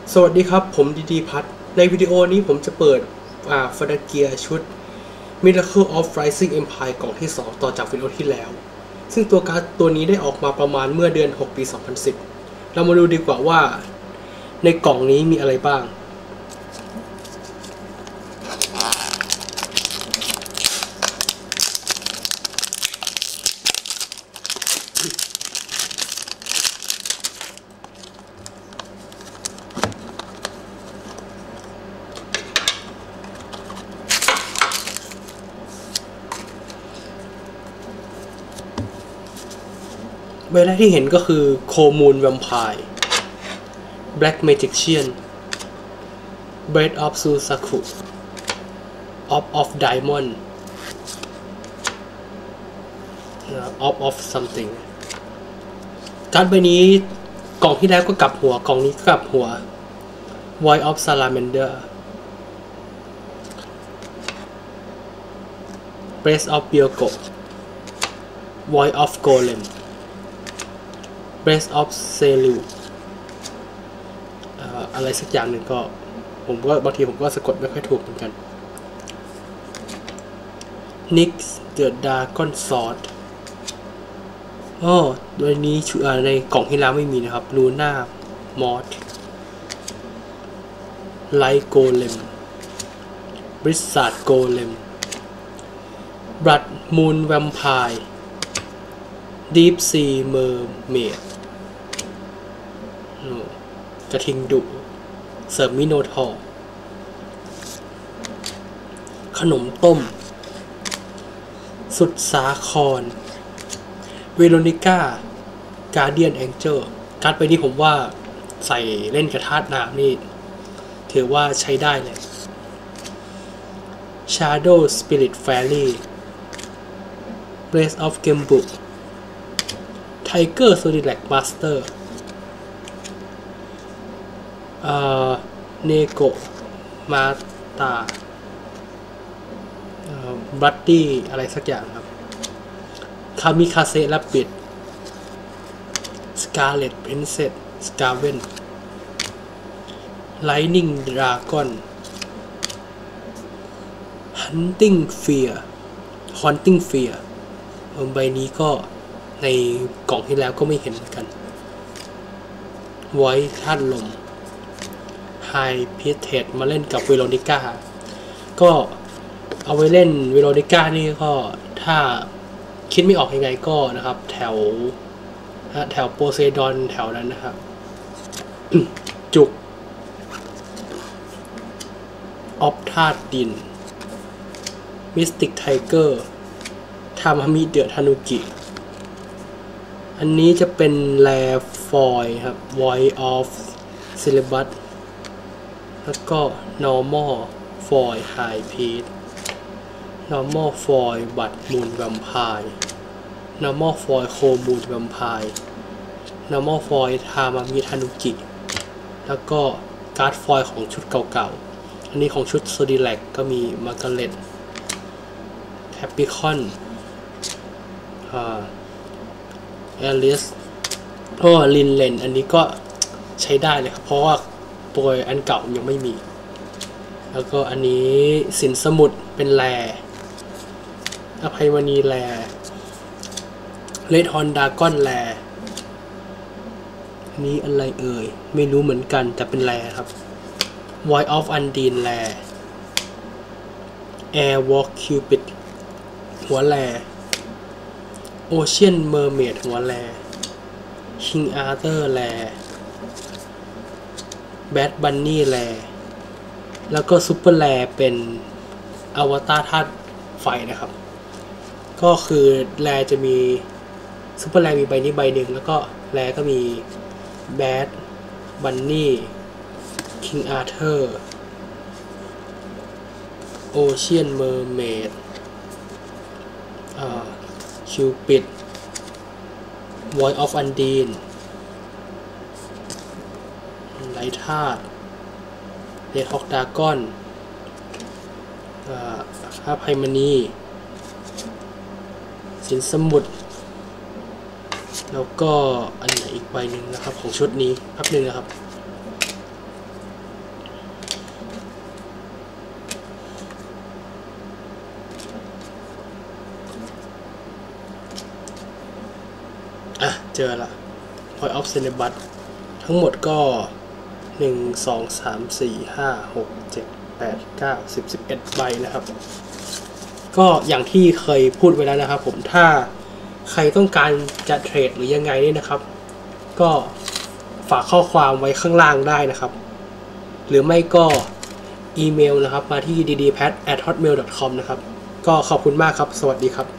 สวัสดีครับผมดีพัทในวิดีโอนี้ผมจะเปิดฟาดาเกียชุด Miracle of Rising Empire กล่องที่ 2 ต่อจากวิดีโอที่แล้วซึ่งตัวการ์ดตัวนี้ได้ออกมาประมาณเมื่อเดือน 6 ปี 2010 เรามาดูดีกว่าว่าในกล่องนี้มีอะไรบ้างใบแรกที่เห็นก็คือโคมูนแวมไพร์ Black Magician Breath of Suzaku of Diamond of something การ์ดใบนี้กล่องที่แล้วก็กลับหัวกล่องนี้ก็กลับหัว Void of Salamander Breath of Byakugan Void of Golem Breath of Selu อะไรสักอย่างหนึ่งก็บางทีผมก็สะกดไม่ค่อยถูกเหมือนกัน Nyx the Dragon Sword โดยนี้ในกล่องที่แล้วไม่มีนะครับ Luna Moth Light Golem Blizzard Golem Blood Moon Vampire Deep Sea Mermaid กระทิงดุเสริมมิโนทอร์ขนมต้มสุดสาครเวโรนิก้าการ์เดียนแองเจิลการ์ดไปนี้ผมว่าใส่เล่นกระทาดน้ำนี่ถือว่าใช้ได้เลย Shadow Spirit Fairy Breath of Gembu Tiger Zodiac Masterเนโกมาตาบัตตี้อะไรสักอย่างครับคามิคาเซและปิดสกาเลตเพนเซตสกาเวนไลนิ่งดราก้อนฮันติงเฟียใบนี้ก็ในกล่องที่แล้วก็ไม่เห็นเหมือนกันไว้ธาตุลมไฮพิเทสมาเล่นกับเวโรนิก้าก็เอาไว้เล่นเวโรนิก้านี่ก็ถ้าคิดไม่ออกยังไงก็นะครับแถวโปเซดอนแถวนั้นนะครับ จุกออฟธาตุดินมิสติกไทเกอร์ทามามิเดอะทานุกิอันนี้จะเป็นแรฟอยครับ Void of Celebus แล้วก็ Normal Foil High Priest Normal Foil Blood Moon Vampire Normal Foil Cold Moon Vampire Normal Foil ทามามิทานุกิแล้วก็การ์ดฟอยล์ของชุดเก่าๆอันนี้ของชุดโซดิแลกก็มีมาร์กาเร็ตแฮปปี้คอนแอลิสลินเลนอันนี้ก็ใช้ได้เลยครับเพราะว่าโปรอันเก่ายังไม่มีแล้วก็อันนี้สินสมุดเป็นแรอภัยมณีแรเลดฮอนดากอนแรอันนี้อะไรเอ่ยไม่รู้เหมือนกันแต่เป็นแรครับ Void of Undine แร Airwalk Cupid หัวแรOcean Mermaid หัวแร King Arthur แร Bad Bunny แรแล้วก็ซุปเปอร์แรเป็นอวตารธาตุไฟนะครับก็คือแรจะมีซุปเปอร์แรมีใบนี้ใบหนึ่งแล้วก็แรก็มี Bad Bunny King Arthur Ocean Mermaid Cupid Void of Undine ไร้ธาตุเรดฮอกดากอนภาพไพมณีสินสมุดแล้วก็อันไหนอีกใบหนึ่งนะครับของชุดนี้แป๊บนึงนะครับเจอละ Point of Cinebus ทั้งหมดก็1 2 3 4 5 6 7 8 9 10 11ใบนะครับก็อย่างที่เคยพูดไว้แล้วนะครับผมถ้าใครต้องการจะเทรดหรือยังไงนี่นะครับก็ฝากข้อความไว้ข้างล่างได้นะครับหรือไม่ก็อีเมลนะครับมาที่ ddpat@hotmail.com นะครับก็ขอบคุณมากครับสวัสดีครับ